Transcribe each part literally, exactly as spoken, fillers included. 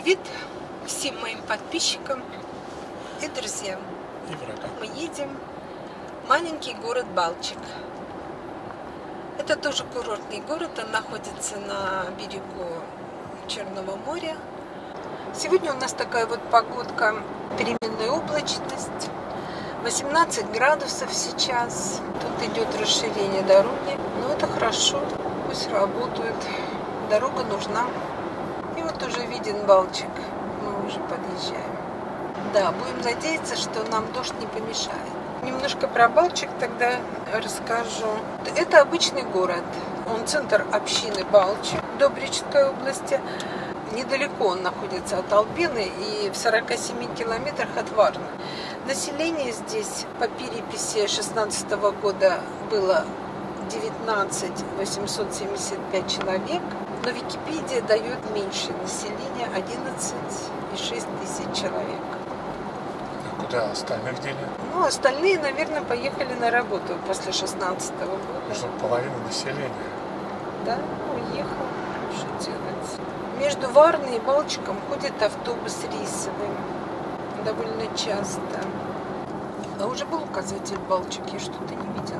Привет всем моим подписчикам и друзьям. И врагам. Мы едем в маленький город Балчик. Это тоже курортный город, он находится на берегу Черного моря. Сегодня у нас такая вот погодка, переменная облачность, восемнадцать градусов сейчас. Тут идет расширение дороги, но это хорошо, пусть работают, дорога нужна. И вот уже виден Балчик, мы уже подъезжаем. Да, будем надеяться, что нам дождь не помешает. Немножко про Балчик тогда расскажу. Это обычный город, он центр общины Балчик в Добричской области. Недалеко он находится от Албины и в сорока семи километрах от Варны. Население здесь по переписи шестнадцатого года было девятнадцать тысяч восемьсот семьдесят пять человек, но Википедия дает меньше населения, одиннадцать и шесть десятых человек. А куда остальных дели? Ну, остальные, наверное, поехали на работу после шестнадцатого года. Что половина населения. Да, уехал. Что делать? Между Варной и Балчиком ходит автобус рейсовый. Довольно часто. А уже был указатель Балчик, я что-то не видела.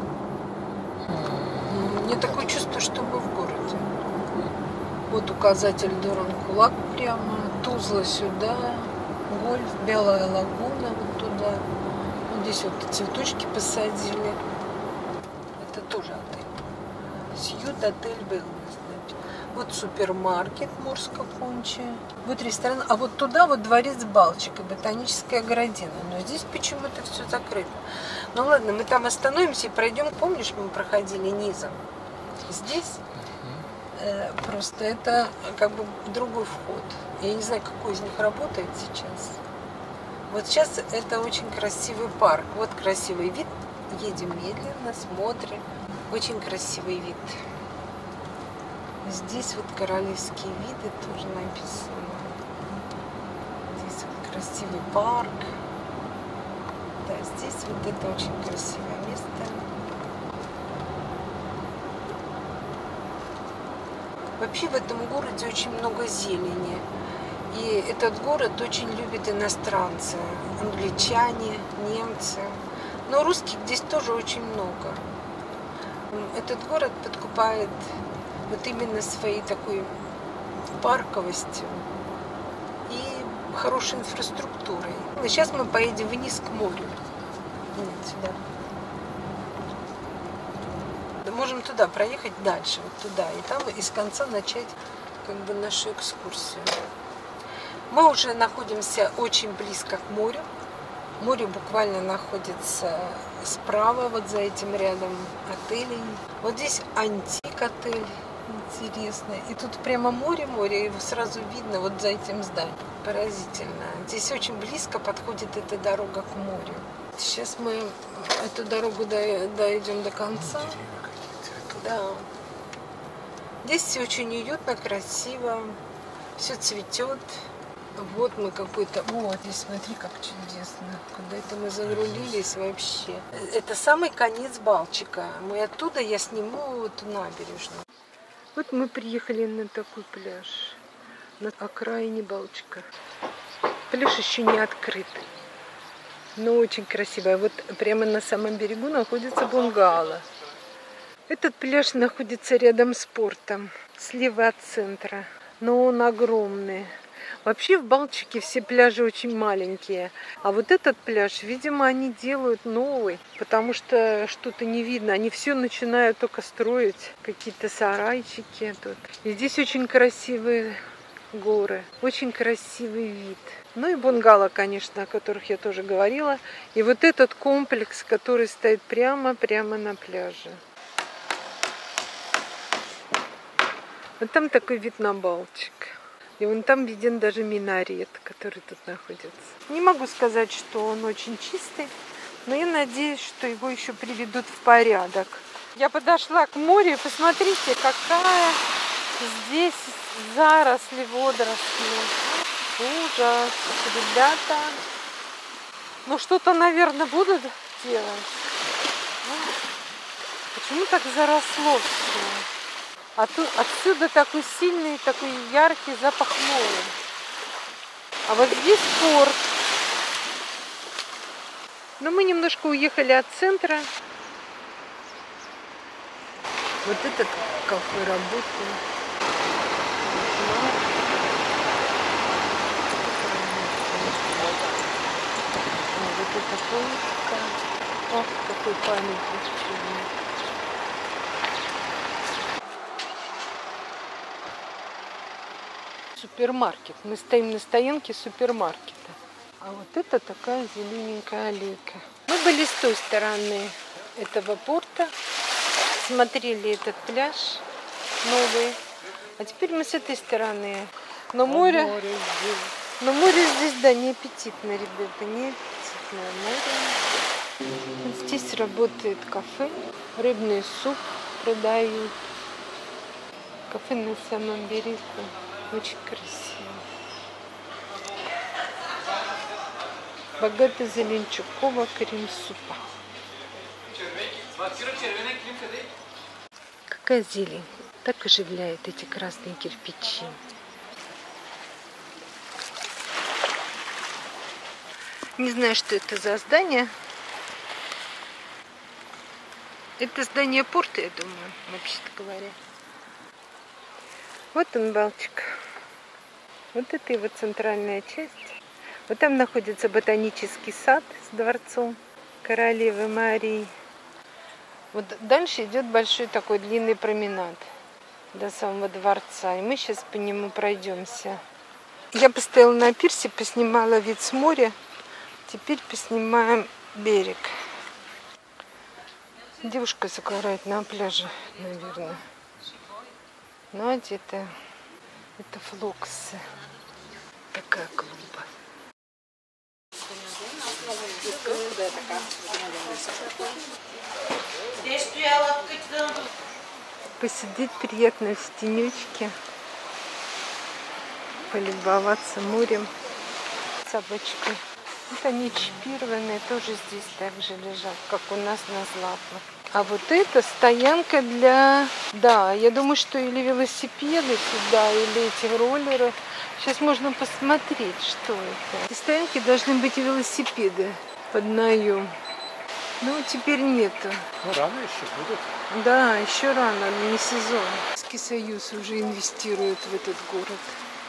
Мне такое чувство, что мы в городе. Вот указатель Дуран-Кулак прямо, Тузла сюда, Гольф, Белая лагуна вот туда. Вот здесь вот цветочки посадили. Это тоже отель. Сьют отель был. Вот супермаркет Морско-Понче. Вот ресторан. А вот туда вот дворец Балчик и ботаническая городина. Но здесь почему-то все закрыто. Ну ладно, мы там остановимся и пройдем. Помнишь, мы проходили низом? Здесь э, просто это как бы другой вход. Я не знаю, какой из них работает сейчас. Вот сейчас это очень красивый парк. Вот красивый вид. Едем медленно, смотрим. Очень красивый вид. Здесь вот королевские виды тоже написано. Здесь вот красивый парк. Да, здесь вот это очень красивое место. Вообще в этом городе очень много зелени. И этот город очень любит иностранцы. Англичане, немцы. Но русских здесь тоже очень много. Этот город подкупает вот именно своей такой парковостью и хорошей инфраструктурой. Сейчас мы поедем вниз к морю. Нет, сюда. Можем туда проехать дальше, вот туда, и там из конца начать как бы нашу экскурсию. Мы уже находимся очень близко к морю. Море буквально находится справа, вот за этим рядом отелей. Вот здесь антик-отель. Интересно. И тут прямо море-море, его сразу видно вот за этим зданием. Поразительно. Здесь очень близко подходит эта дорога к морю. Сейчас мы эту дорогу дойдем до конца. Да. Здесь все очень уютно, красиво. Все цветет. Вот мы какой-то... Вот, здесь смотри, как чудесно. Куда это мы загрузились вообще. Это самый конец Балчика. Мы оттуда, я сниму эту набережную. Вот мы приехали на такой пляж, на окраине Балчика. Пляж еще не открыт, но очень красивый. Вот прямо на самом берегу находится бунгало. Этот пляж находится рядом с портом, слева от центра, но он огромный. Вообще в Балчике все пляжи очень маленькие, а вот этот пляж, видимо, они делают новый, потому что что-то не видно. Они все начинают только строить, какие-то сарайчики тут. И здесь очень красивые горы, очень красивый вид. Ну и бунгало, конечно, о которых я тоже говорила. И вот этот комплекс, который стоит прямо-прямо на пляже. Вот там такой вид на Балчик. И вон там виден даже минарет, который тут находится. Не могу сказать, что он очень чистый, но я надеюсь, что его еще приведут в порядок. Я подошла к морю, и посмотрите, какая здесь заросли водоросли. Ужас, ребята. Ну что-то, наверное, будут делать. Почему так заросло все? А тут, отсюда такой сильный, такой яркий запах моря. А вот здесь порт. Но мы немножко уехали от центра. Вот этот кафе работает. Вот эта полка. Ох, какой памятник чудный. Супермаркет. Мы стоим на стоянке супермаркета. А вот это такая зелененькая аллейка. Мы были с той стороны этого порта. Смотрели этот пляж новый. А теперь мы с этой стороны. Но море, море здесь. Но море здесь, да, не аппетитно, ребята, не аппетитное море. Вот здесь работает кафе. Рыбный суп продают. Кафе на самом берегу. Очень красиво. Богато зеленчукового крем-супа. Какая зелень. Так оживляет эти красные кирпичи. Не знаю, что это за здание. Это здание порта, я думаю, вообще-то говоря. Вот он, Балтик. Вот это его центральная часть. Вот там находится ботанический сад с дворцом королевы Марии. Вот дальше идет большой такой длинный променад до самого дворца. И мы сейчас по нему пройдемся. Я постояла на пирсе, поснимала вид с моря. Теперь поснимаем берег. Девушка загорает на пляже, наверное. Ну, одета. Это флоксы. Такая клумба. Посидеть приятно в тенечке. Полюбоваться морем. Собачкой. Вот они чипированные, тоже здесь также лежат, как у нас на Златных. А вот это стоянка для... Да, я думаю, что или велосипеды сюда, или эти роллеры. Сейчас можно посмотреть, что это. Эти стоянки должны быть и велосипеды под наем. Ну, теперь нету. Ну, рано еще будут. Да, еще рано, не сезон. Советский Союз уже инвестирует в этот город.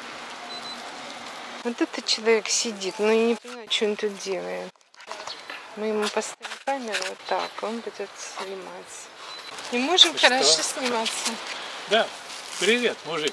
Вот этот человек сидит, но я не понимаю, что он тут делает. Мы ему поставим камеру вот так, он будет сниматься. Не можем Что? хорошо сниматься. Да, привет, мужик.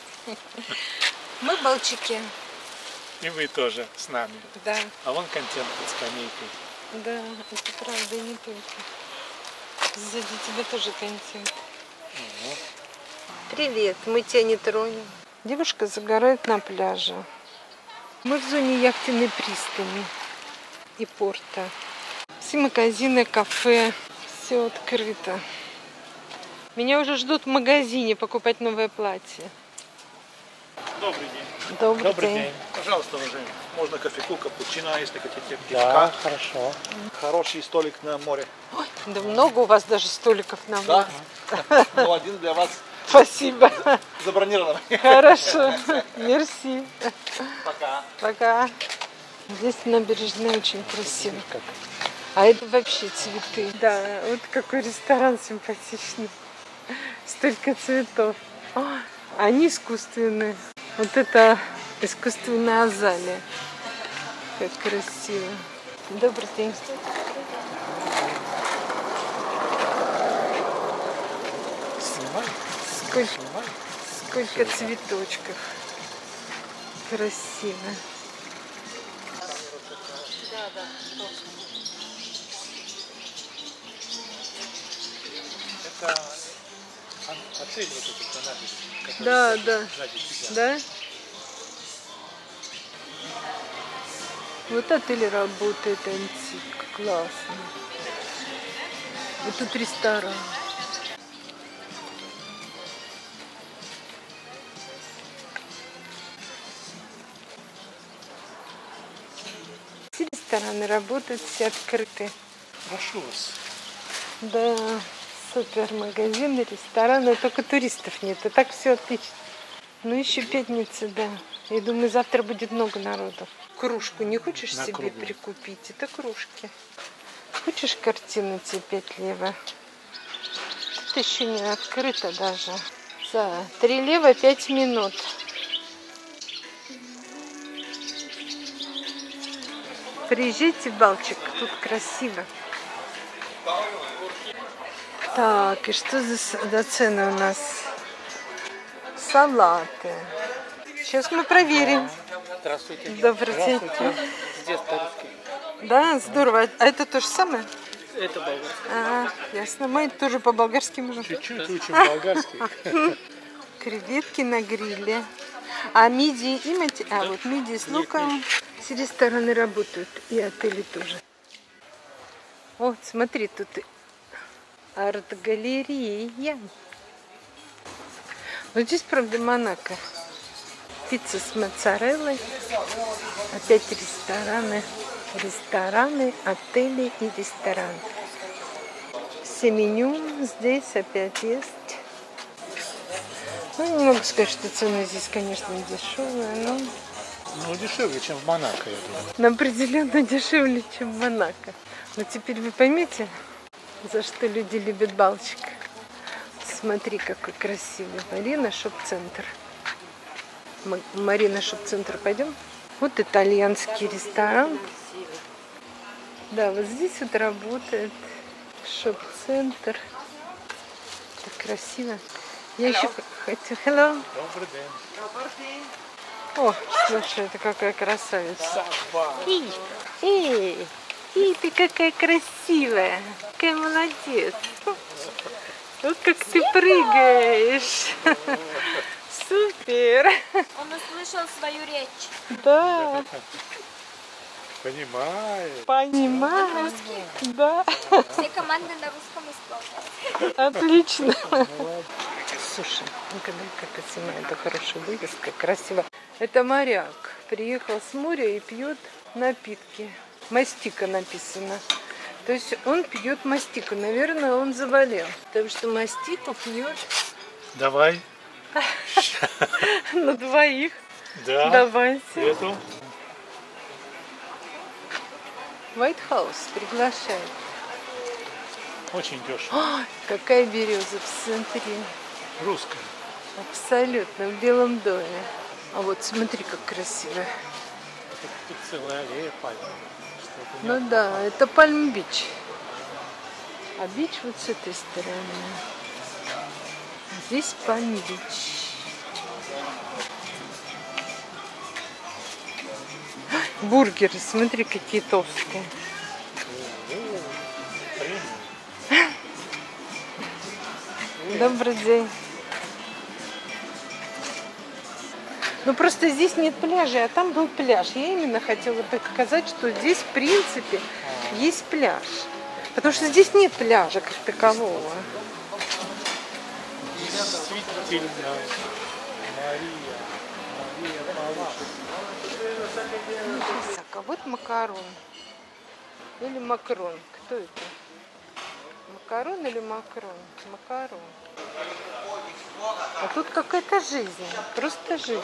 Мы Балтики. И вы тоже с нами. Да, А вон контент под скамейкой. да, это правда, и не только. Сзади тебя тоже контент. Угу. Привет, мы тебя не тронем. Девушка загорает на пляже. Мы в зоне яхтенной пристани и порта. Все магазины, кафе, все открыто. Меня уже ждут в магазине покупать новое платье. Добрый день. Добрый, Добрый день. день. Пожалуйста, уважаемый. Можно кофейку, капучино, если хотите. Да, Пивка. хорошо. Хороший столик на море. Ой, да много у вас даже столиков на море. Да? Ну, один для вас Спасибо. забронирован. Хорошо. Мерси. Пока. Пока. Здесь набережная очень красиво. Как? А это вообще цветы. Да, вот какой ресторан симпатичный. Столько цветов. О, они искусственные. Вот это искусственная азалия. Как красиво. Добрый день. Снимай. Сколько, Снимай. сколько цветочков. Красиво. Это отель вот этот на набережной, который Да, сзади- да. сзади тебя. Да? Вот отель работает антик. Классно. Вот тут ресторан. Все рестораны работают, все открыты. Прошу вас. Да, супер магазины, рестораны, только туристов нет. И так все отлично. Ну еще пятница, да. Я думаю, завтра будет много народу. Кружку не хочешь На себе круглую. прикупить? Это кружки. Хочешь картину тебе пять лева? Тут еще не открыто даже. За три лева пять минут. Приезжайте в Балчик, тут красиво. Так, и что за, за цены у нас? Салаты. Сейчас мы проверим. Здравствуйте. Добрый день. Здравствуйте. Здесь по-русски. Да, здорово. А это то же самое? Это болгарский. А, ясно. Мы тоже по-болгарски можем. Чуть-чуть учим болгарский. Креветки на гриле. А мидии и мати... А, вот мидии с луком. Все рестораны работают. И отели тоже. Вот, смотри, тут арт-галерея. Вот здесь, правда, Монако. Пицца с моцареллой. Опять рестораны. Рестораны, отели и рестораны. Все меню здесь опять есть. Ну, не могу сказать, что цены здесь, конечно, не дешевые, но Ну, дешевле, чем в Монако, я думаю. но определенно дешевле, чем в Монако. Но теперь вы поймете, за что люди любят Балчик. Смотри, какой красивый. Марина Шоп-центр. М- Марина Шоп-центр, пойдем? Вот итальянский ресторан. Да, вот здесь вот работает шоп-центр. Так красиво. Я еще хочу... Hello. Добрый день. О, слушай, это какая красавица. Эй, эй, эй, ты какая красивая. Какая молодец. Вот как ты прыгаешь. Супер. Он услышал свою речь. Да, Понимаю. понимаю. Да, Все команды на русском исполняют. отлично. Слушай, ну-ка, дай-ка поснимаю, это хорошая вывеска, красиво. Это моряк. Приехал с моря и пьет напитки. Мастика написано. То есть он пьет мастику. Наверное, он заболел. Потому что мастику пьет Давай. на двоих. Да. Давайте. Эту. White House приглашает. Очень дешево. Ой, какая береза, посмотри. Русская. Абсолютно, в Белом доме. А вот смотри, как красиво. Тут целая аллея пальм. Ну да, это Пальм-Бич. А бич вот с этой стороны. Здесь Пальм-Бич. Бургеры, смотри, какие толстые. Добрый день. Ну просто здесь нет пляжа, а там был пляж. Я именно хотела показать, что здесь в принципе есть пляж. Потому что здесь нет пляжа как такового. Действительно. Мария. Мария Палаш. Так, а вот макарон. Или макрон. Кто это? Макарон или макрон? Макарон. А тут какая-то жизнь. Просто жизнь.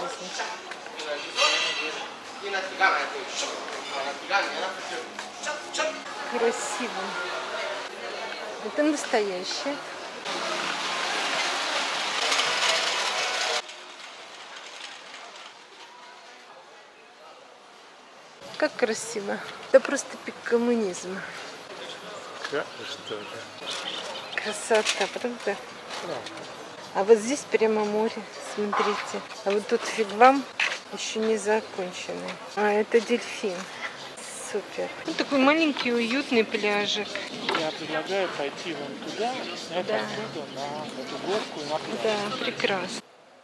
Красиво. Это настоящее. Как красиво. Это просто пик коммунизма. Что же? Красота, правда? А вот здесь прямо море, смотрите. А вот тут фигвам еще не законченный. А это дельфин. Супер. Ну, такой маленький уютный пляжик. Я предлагаю пойти вон туда, снять Да. оттуда на эту горку и на пляж. Да, прекрасно.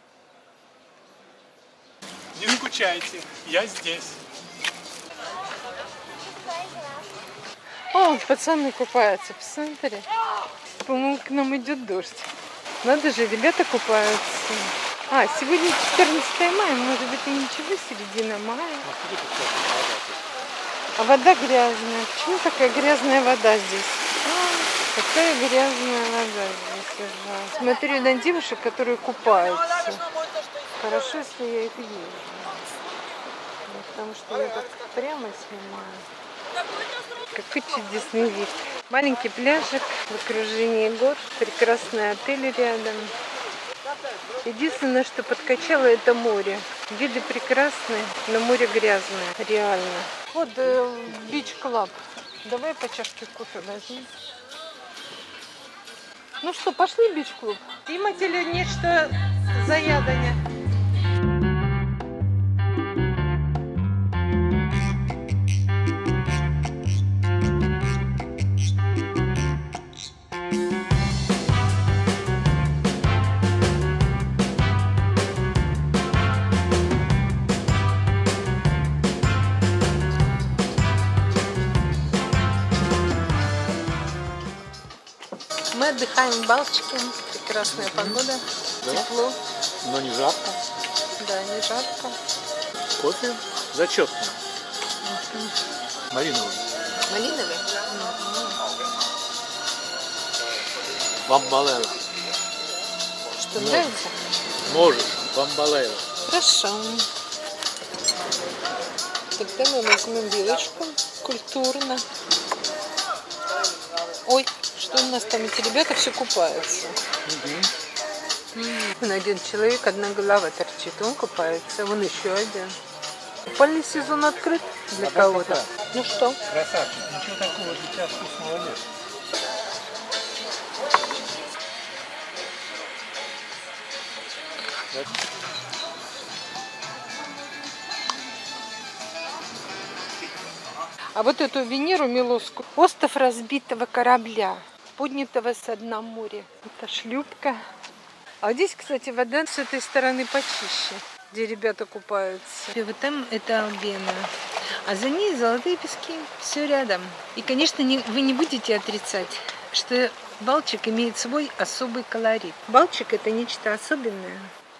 Не скучайте, я здесь. О, пацаны купаются, посмотри. По-моему, к нам идет дождь. Надо же, ребята купаются. А, сегодня четырнадцатое мая, может быть и ничего, середина мая. А вода грязная. Почему такая грязная вода здесь? А, какая грязная вода здесь. Ужасно. Смотрю на девушек, которые купаются. Хорошо, если я их вижу. потому что я так прямо снимаю. Какой чудесный вид. Маленький пляжик в окружении гор, прекрасный отель рядом. Единственное, что подкачало, это море. Виды прекрасные, но море грязное, реально. Вот бич-клаб. Давай по чашке кофе возьмем. Ну что, пошли в бич-клуб? Имате ли нечто заядание? Мы отдыхаем в Балтике. Прекрасная погода, Да. тепло. Но не жарко. Да, не жарко. Кофе зачетный. Малиновый. Малиновый? Бамбалела. Что, Ну. нравится? Можешь. Бамбалела. Хорошо. Тогда мы возьмем вилочку культурно. Ой, что у нас там? Эти ребята все купаются. Вон один человек, одна голова торчит, он купается, вон еще один. Купальный сезон открыт для кого-то. Ну что? Красавчик. Ничего такого для тебя вкусного нет. А вот эту Венеру Милосскую, остров разбитого корабля, поднятого со дна моря. Это шлюпка. А здесь, кстати, вода с этой стороны почище, где ребята купаются. И вот там это Албена. А за ней золотые пески. Все рядом. И, конечно, не, вы не будете отрицать, что Балчик имеет свой особый колорит. Балчик — это нечто особенное.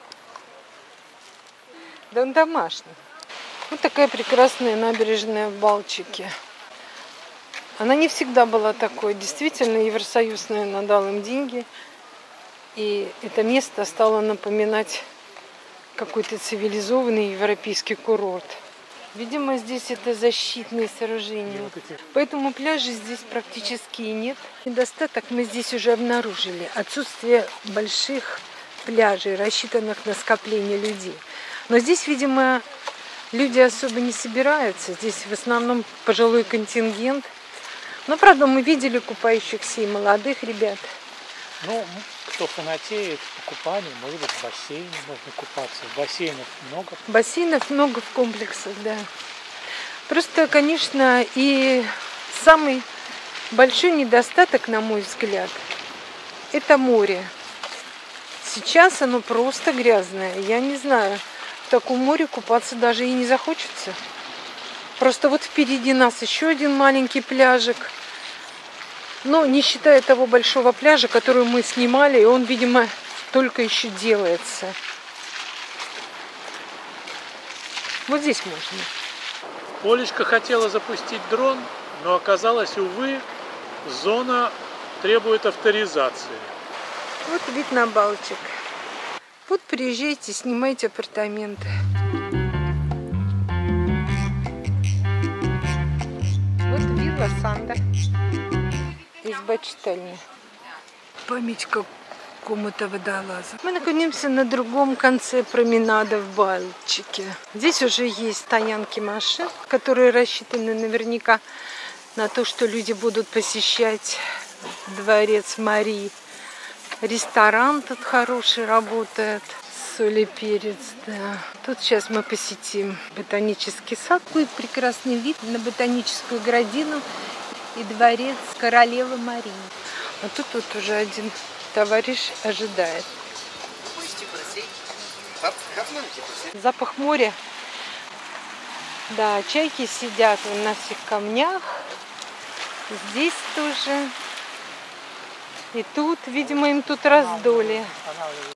Да он домашний. Вот такая прекрасная набережная в Балчике. Она не всегда была такой. Действительно, Евросоюз, наверное, дал им деньги. И это место стало напоминать какой-то цивилизованный европейский курорт. Видимо, здесь это защитные сооружения. Поэтому пляжей здесь практически и нет. Недостаток мы здесь уже обнаружили. Отсутствие больших пляжей, рассчитанных на скопление людей. Но здесь, видимо, люди особо не собираются. Здесь в основном пожилой контингент. Но, правда, мы видели купающихся и молодых ребят. Ну, кто фанатеет по купанию, может быть, в бассейне можно купаться. Бассейнов много. Бассейнов много в комплексах, да. Просто, конечно, и самый большой недостаток, на мой взгляд, это море. Сейчас оно просто грязное. Я не знаю, в таком море купаться даже и не захочется. Просто вот впереди нас еще один маленький пляжик. Но не считая того большого пляжа, который мы снимали, и он, видимо, только еще делается. Вот здесь можно. Олечка хотела запустить дрон, но оказалось, увы, зона требует авторизации. Вот вид на Балчик. Вот приезжайте, снимайте апартаменты. Вот вилла Санда. Изба-читальня. Память какому-то водолазу. Мы находимся на другом конце променада в Балтике. Здесь уже есть стоянки машин, которые рассчитаны наверняка на то, что люди будут посещать дворец Марии. Ресторан тут хороший работает. Соль и перец, да. Тут сейчас мы посетим ботанический сад. Будет прекрасный вид на ботаническую градину и дворец королевы Марии. А тут вот уже один товарищ ожидает. Запах моря. Да, чайки сидят на всех камнях. Здесь тоже. И тут, видимо, им тут раздолье.